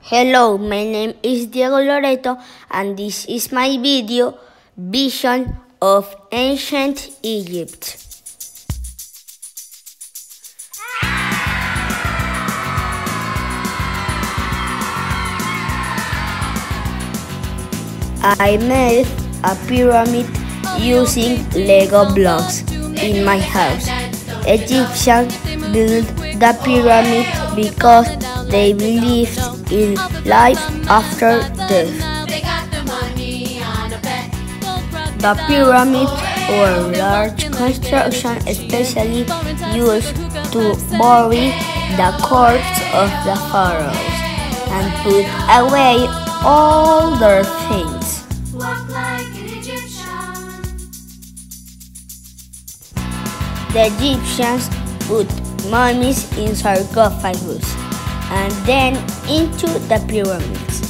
Hello, my name is Diego Loreto and this is my video, Vision of Ancient Egypt. I made a pyramid using Lego blocks in my house. Egyptians built the pyramid because they believed in life after death. The pyramids were large constructions especially used to bury the corpses of the pharaohs and put away all their things. The Egyptians put mummies in sarcophagus and then into the pyramids.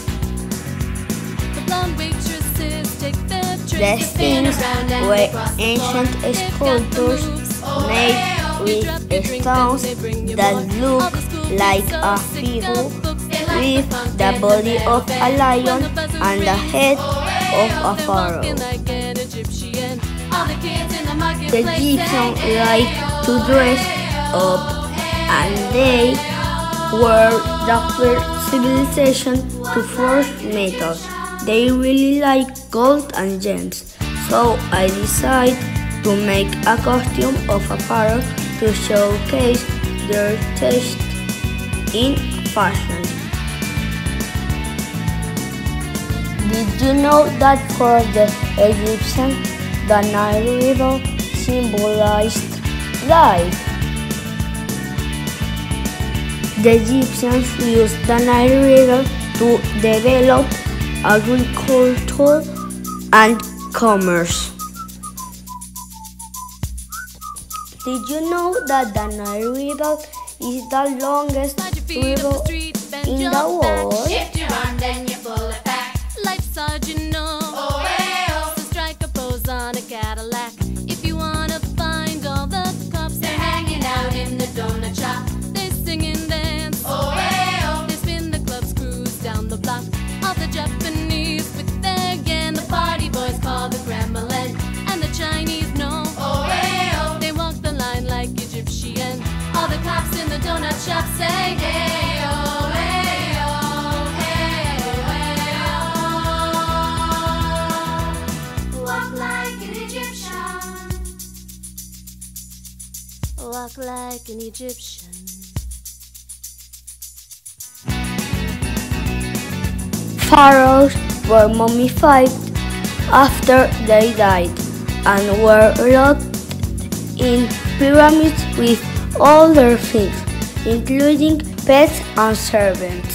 The Sphinx were ancient sculptures made with stones that look like a figure with the body of a lion and the head of a pharaoh. The Egyptians liked to dress up and they were the first civilization to forge metal. They really liked gold and gems, so I decided to make a costume of a pharaoh to showcase their taste in fashion. Did you know that for the Egyptians, the Nile River symbolized life? The Egyptians used the Nile River to develop agriculture and commerce. Did you know that the Nile River is the longest river in the world? If you run, then you're full of back. Life's hard, you know. Oh, hey, oh. So strike a pose on a Cadillac. If you wanna find all the cops, they're hanging out in the donut shop. They sing and dance. Oh, hey, oh. They spin the clubs, cruise down the block. All the Japanese with their gang. The party boys call the Kremlin, and the Chinese know. Oh, hey, oh. They walk the line like Egyptian. All the cops in the donut shop say, hey, oh, hey, oh, hey, oh, hey, oh. Walk like an Egyptian. Walk like an Egyptian. Pharaohs were mummified after they died and were locked in pyramids with all their things, including pets and servants.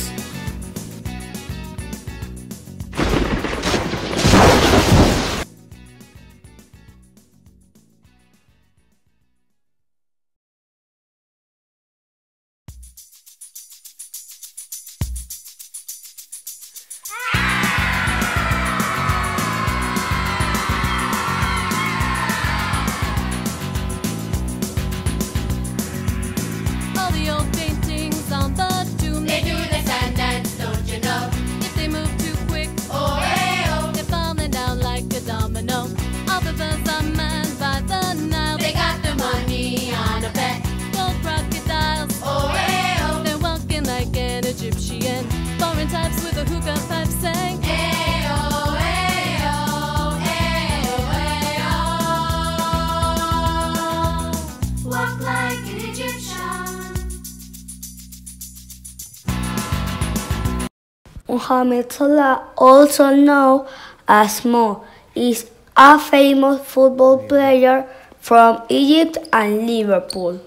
All the old paintings on the tomb, they do the sand dance, don't you know? If they move too quick, oh, hey, oh, they're falling down like a domino. All the bells are manned by the Nile. They got the money on a bet. Gold crocodiles, oh, hey, oh, they're walking like an Egyptian. Foreign types with a hookah pipe saying, hey, oh, hey, oh, hey, oh, hey, oh. Walk like an Egyptian. Mohamed Salah, also known as Mo, is a famous football player from Egypt and Liverpool.